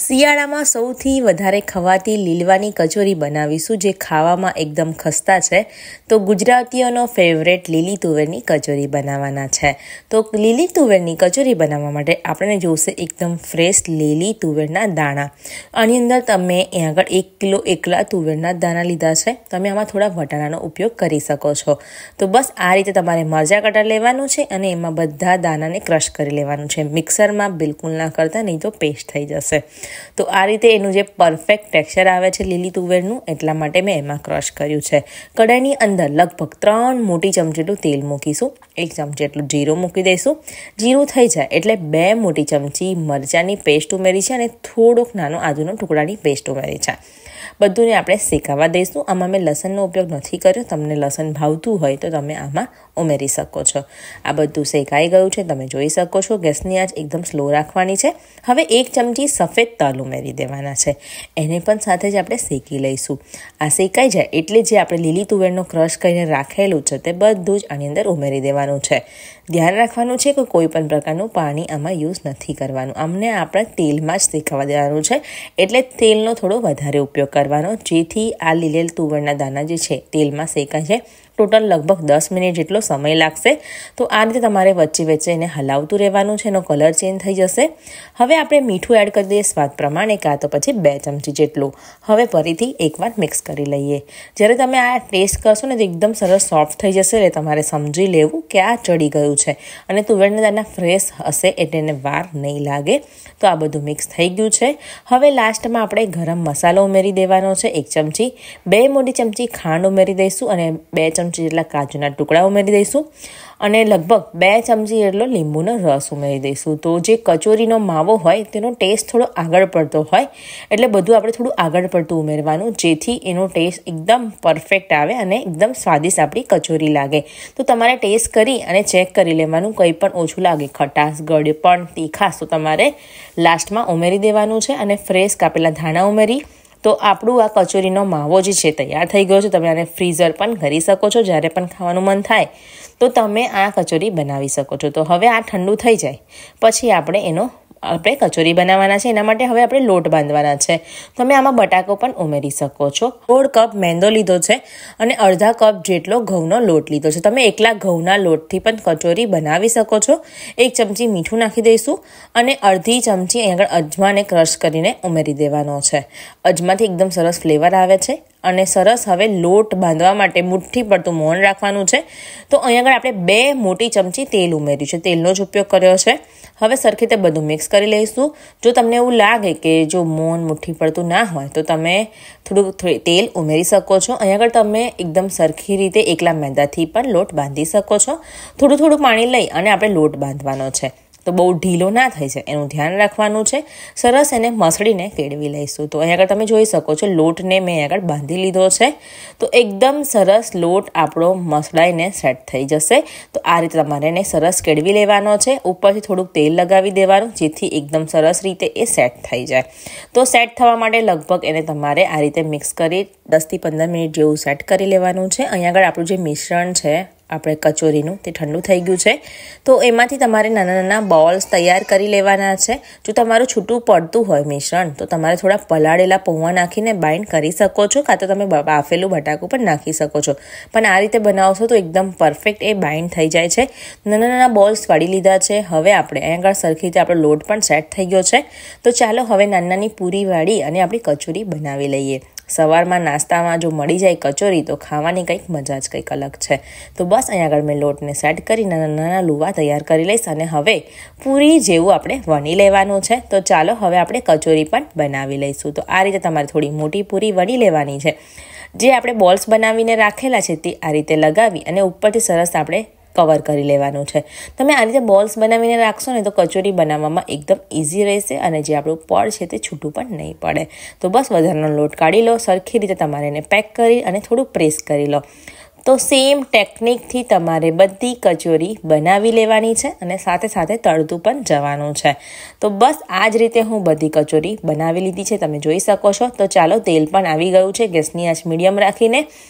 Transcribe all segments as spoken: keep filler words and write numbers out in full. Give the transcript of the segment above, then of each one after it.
શિયાળામાં સૌથી વધારે ખવાતી લીલવાની કચોરી બનાવીશું, જે ખાવામાં એકદમ ખસ્તા છે. તો ગુજરાતીઓનો ફેવરેટ લીલી તુવેરની કચોરી બનાવવાના છે. તો લીલી તુવેરની કચોરી બનાવવા માટે આપણે જોશે એકદમ ફ્રેશ લીલી તુવેરના દાણા. આની અંદર તમે અહીં આગળ એક કિલો એકલા તુવેરના દાણા લીધા છે. તમે આમાં થોડા વટાણાનો ઉપયોગ કરી શકો છો. તો બસ આ રીતે તમારે મરચાં કટર લેવાનું છે અને એમાં બધા દાણાને ક્રશ કરી લેવાનું છે. મિક્સરમાં બિલકુલ ના કરતા, નહીં તો પેસ્ટ થઈ જશે. તો આ રીતે એનું જે પરફેક્ટ ટેક્સચર આવે છે લીલી તુવેરનું, એટલા માટે મેં એમાં ક્રશ કર્યું છે. કઢાઈની અંદર લગભગ ત્રણ મોટી ચમચી જેટલું તેલ મૂકીશું. એક ચમચી જેટલું જીરું મૂકી દઈશું. જીરું થઈ જાય એટલે બે મોટી ચમચી મરચાંની પેસ્ટ ઉમેરી છે અને થોડોક નાનો આદુનો ટુકડાની પેસ્ટ ઉમેરી છે. બધુંને આપણે શેકાવા દઈશું. આમાં મેં લસણનો ઉપયોગ નથી કર્યો. તમને લસણ ભાવતું હોય તો તમે આમાં ઉમેરી શકો છો. આ બધું શેકાઈ ગયું છે, તમે જોઈ શકો છો. ગેસની આંચ એકદમ સ્લો રાખવાની છે. હવે એક ચમચી સફેદ તલ ઉમેરી દેવાના છે. એને પણ સાથે જ આપણે શેકી લઈશું. આ શેકાઈ જાય એટલે જે આપણે લીલી તુવેરનો ક્રશ કરીને રાખેલું છે તે બધું જ આની અંદર ઉમેરી દેવાનું છે. ધ્યાન રાખવાનું છે કે કોઈ પણ પ્રકારનું પાણી આમાં યુઝ નથી કરવાનું. આમને આપણે તેલમાં જ શેકાવા દેવાનું છે, એટલે તેલનો થોડો વધારે ઉપયોગ કરવાનો, જેથી આ લીલેલ તુવેરના દાણા જે છે તેલમાં શેકાય છે. ટોટલ લગભગ દસ મિનિટ જેટલો સમય લાગશે. તો આ રીતે તમારે વચ્ચે વચ્ચે એને હલાવતું રહેવાનું છે. એનો કલર ચેન્જ થઈ જશે. હવે આપણે મીઠું એડ કરી દઈએ સ્વાદ પ્રમાણે, કાં તો પછી બે ચમચી જેટલું. હવે ફરીથી એકવાર મિક્સ કરી લઈએ. જ્યારે તમે આ ટેસ્ટ કરશો ને તો એકદમ સરસ સોફ્ટ થઈ જશે. એટલે તમારે સમજી લેવું કે આ ચડી ગયું છે અને તુવેરના દાણા ફ્રેશ હશે એટલે એને વાર નહીં લાગે. તો આ બધું મિક્સ થઈ ગયું છે. હવે લાસ્ટમાં આપણે ગરમ મસાલો ઉમેરી દેવાનો છે. એક ચમચી, બે મોટી ચમચી ખાંડ ઉમેરી દઈશું અને બે ચમચી જેટલા કાજુના ટુકડા ઉમેરી દઈશું અને લગભગ બે ચમચી જેટલો લીંબુનો રસ ઉમેરી દઈશું. તો જે કચોરીનો માવો હોય તેનો ટેસ્ટ થોડો આગળ પડતો હોય, એટલે બધું આપણે થોડું આગળ પડતું ઉમેરવાનું, જેથી એનો ટેસ્ટ એકદમ પરફેક્ટ આવે અને એકદમ સ્વાદિષ્ટ આપણી કચોરી લાગે. તો તમારે ટેસ્ટ કરી અને ચેક કરી લેવાનું. કંઈ પણ ઓછું લાગે, ખટાશ, ગળપણ, તીખાશ, તો તમારે લાસ્ટમાં ઉમેરી દેવાનું છે. અને ફ્રેશ કાપેલા ધાણા ઉમેરી તો આપણું આ કચોરીનો માવો જે છે તૈયાર થઈ ગયો છે. તમે આને ફ્રીઝર પણ કરી શકો છો. જ્યારે પણ ખાવાનું મન થાય તો તમે આ કચોરી બનાવી શકો છો. તો હવે આ ઠંડુ થઈ જાય પછી આપણે એનો આપણે કચોરી બનાવવાના છે. એના માટે હવે આપણે લોટ બાંધવાના છે. તમે આમાં બટાકો પણ ઉમેરી શકો છો. દોઢ કપ મેંદો લીધો છે અને અડધા કપ જેટલો ઘઉંનો લોટ લીધો છે. તમે એકલા ઘઉંના લોટથી પણ કચોરી બનાવી શકો છો. એક ચમચી મીઠું નાખી દઈશું અને અડધી ચમચી અહીં આગળ અજમાને ક્રશ કરીને ઉમેરી દેવાનો છે. અજમાથી એકદમ સરસ ફ્લેવર આવે છે અને સરસ હવે લોટ બાંધવા માટે મુઠ્ઠી પડતું મોણ રાખવાનું છે. તો અહીં આગળ આપણે બે મોટી ચમચી તેલ ઉમેર્યું છે. તેલનો જ ઉપયોગ કર્યો છે. હવે સરખી રીતે બધું મિક્સ કરી લઈશું. જો તમને એવું લાગે કે જો મોણ મુઠ્ઠી પડતું ના હોય તો તમે થોડું તેલ ઉમેરી શકો છો. અહીં આગળ તમે એકદમ સરખી રીતે એકલા મેંદાથી પણ લોટ બાંધી શકો છો. થોડું થોડું પાણી લઈ અને આપણે લોટ બાંધવાનો છે. તો બહુ ઢીલો ના થઈ જાય એનું ધ્યાન રાખવાનું છે. સરસ એને મસળીને કેળવી લઈશું. તો અહીં આગળ તમે જોઈ શકો છો લોટને મેં આગળ બાંધી લીધો છે. તો એકદમ સરસ લોટ આપણો મસળાઈને સેટ થઈ જશે. તો આ રીતે તમારે એને સરસ કેળવી લેવાનો છે. ઉપરથી થોડુંક તેલ લગાવી દેવાનું, જેથી એકદમ સરસ રીતે એ સેટ થઈ જાય. તો સેટ થવા માટે લગભગ એને તમારે આ રીતે મિક્સ કરી દસથી પંદર મિનિટ જેવું સેટ કરી લેવાનું છે. અહીં આગળ આપણું જે મિશ્રણ છે આપણે કચોરીનું તે ઠંડુ થઈ ગયું છે. તો એમાંથી તમારે નાના નાના બોલ્સ તૈયાર કરી લેવાના છે. જો તમારું છૂટું પડતું હોય મિશ્રણ તો તમારે થોડા પલાળેલા પૌવા નાખીને બાઇન્ડ કરી શકો છો, કાં તો તમે બાફેલું બટાકું પણ નાખી શકો છો. પણ આ રીતે બનાવશો તો એકદમ પરફેક્ટ એ બાઇન્ડ થઈ જાય છે. નાના નાના બોલ્સ વાળી લીધા છે. હવે આપણે અહીં આગળ સરખી રીતે આપણો લોટ પણ સેટ થઈ ગયો છે. તો ચાલો હવે નાની નાની પૂરી વાળી અને આપણી કચોરી બનાવી લઈએ. સવારમાં નાસ્તામાં જો મળી જાય કચોરી તો ખાવાની કંઈક મજા જ કંઈક અલગ છે. તો બસ અહીંયા આગળ મેં લોટને સેટ કરી નાના નાના લુવા તૈયાર કરી લઈશ અને હવે પૂરી જેવું આપણે વણી લેવાનું છે. તો ચાલો હવે આપણે કચોરી પણ બનાવી લઈશું. તો આ રીતે તમારે થોડી મોટી પૂરી વણી લેવાની છે. જે આપણે બોલ્સ બનાવીને રાખેલા છે તે આ રીતે લગાવી અને ઉપરથી સરસ આપણે કવર કરી લેવાનું છે. તમે આ રીતે બોલ્સ બનાવીને રાખશો ને તો કચોરી બનાવવામાં એકદમ ઇઝી રહેશે અને જે આપણું પડ છે તે છૂટું પણ નહીં પડે. તો બસ વધારાનો લોટ કાઢી લો. સરખી રીતે તમારે એને પેક કરી અને થોડું પ્રેસ કરી લો. તો સેમ ટેકનિકથી તમારે બધી કચોરી બનાવી લેવાની છે અને સાથે સાથે તળતું પણ જવાનું છે. તો બસ આ જ રીતે હું બધી કચોરી બનાવી લીધી છે. તમે જોઈ શકો છો. તો ચાલો તેલ પણ આવી ગયું છે. ગેસની આંચ મીડિયમ રાખીને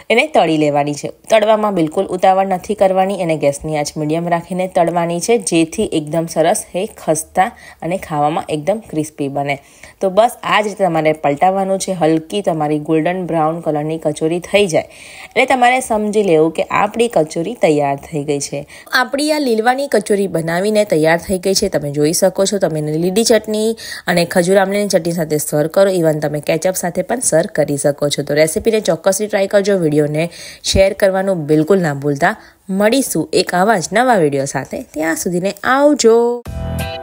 એને તળી લેવાની છે। તળવામાં બિલકુલ ઉતાવળ નથી કરવાની, એને ગેસની આંચ મીડિયમ રાખીને તળવાની છે, જેથી એકદમ સરસ એ ખસ્તા અને ખાવામાં એકદમ ક્રિસ્પી બને। તો બસ આ જ રીતે તમારે પલટાવવાનું છે। હલકી તમારી ગોલ્ડન બ્રાઉન કલરની કચોરી થઈ જાય એટલે તમારે સમજી લેવું કે આપણી કચોરી તૈયાર થઈ ગઈ છે। આપણી આ લીલવાની કચોરી બનાવીને તૈયાર થઈ ગઈ છે। તમે જોઈ શકો છો, તમે એને લીલી ચટણી અને ખજૂર આમલીની ચટણી સાથે સર્વ કરો, ઇવન તમે કેચઅપ સાથે પણ સર્વ કરી શકો છો। તો રેસીપીને ચોક્કસથી ટ્રાય કરજો, વિડીયોને શેર કરવાનું બિલકુલ ના ભૂલતા। મળીશું એક આવા જ નવા વિડીયો સાથે, ત્યાં સુધીને આવજો।